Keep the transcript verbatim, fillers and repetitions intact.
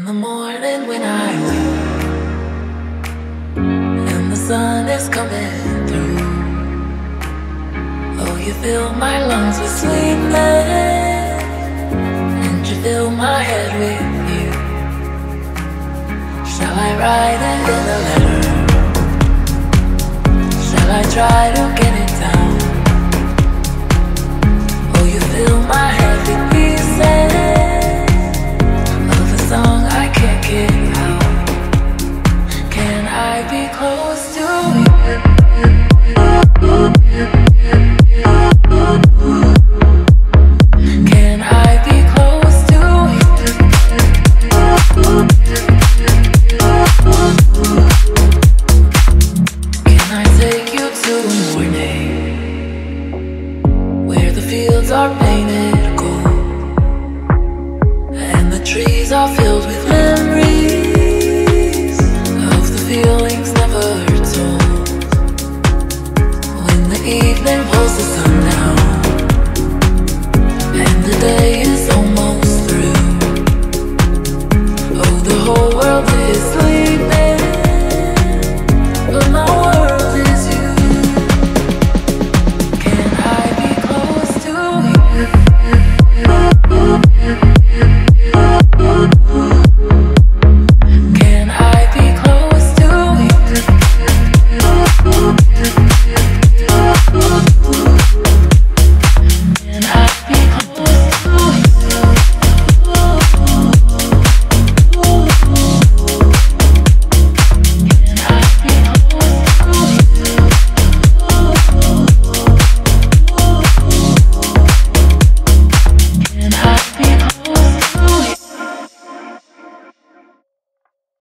the morning when I wake and the sun is coming through, oh, you fill my lungs with sweetness and you fill my head with you. Shall I write it in a letter? Shall I try to get it down? Oh, you fill my head with